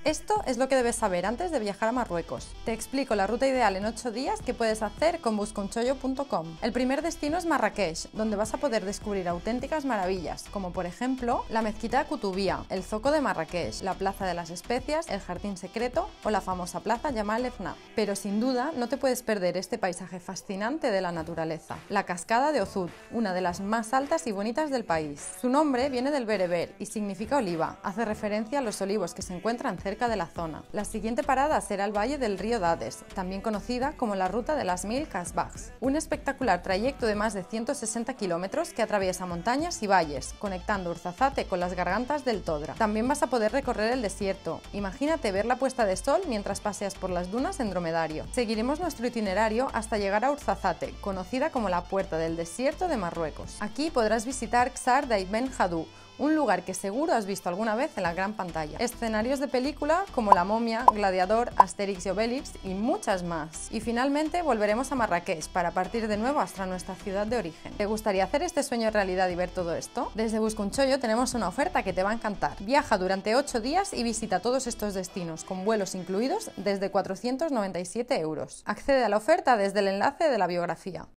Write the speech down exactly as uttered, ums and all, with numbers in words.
Esto es lo que debes saber antes de viajar a Marruecos. Te explico la ruta ideal en ocho días que puedes hacer con busconchollo punto com. El primer destino es Marrakech, donde vas a poder descubrir auténticas maravillas, como por ejemplo la mezquita Kutubía, el zoco de Marrakech, la plaza de las especias, el jardín secreto o la famosa plaza Yamal Efna. Pero sin duda no te puedes perder este paisaje fascinante de la naturaleza, la cascada de Ozud, una de las más altas y bonitas del país. Su nombre viene del bereber y significa oliva, hace referencia a los olivos que se encuentran cerca de la zona. La siguiente parada será el valle del río Dades, también conocida como la ruta de las mil Kasbahs, un espectacular trayecto de más de ciento sesenta kilómetros que atraviesa montañas y valles, conectando Urzazate con las gargantas del Todra. También vas a poder recorrer el desierto. Imagínate ver la puesta de sol mientras paseas por las dunas en dromedario. Seguiremos nuestro itinerario hasta llegar a Urzazate, conocida como la puerta del desierto de Marruecos. Aquí podrás visitar Ksar de Ibn Jadou, un lugar que seguro has visto alguna vez en la gran pantalla. Escenarios de película como La momia, Gladiador, Asterix y Obelix y muchas más. Y finalmente volveremos a Marrakech para partir de nuevo hasta nuestra ciudad de origen. ¿Te gustaría hacer este sueño realidad y ver todo esto? Desde Busconchollo tenemos una oferta que te va a encantar. Viaja durante ocho días y visita todos estos destinos con vuelos incluidos desde cuatrocientos noventa y siete euros. Accede a la oferta desde el enlace de la biografía.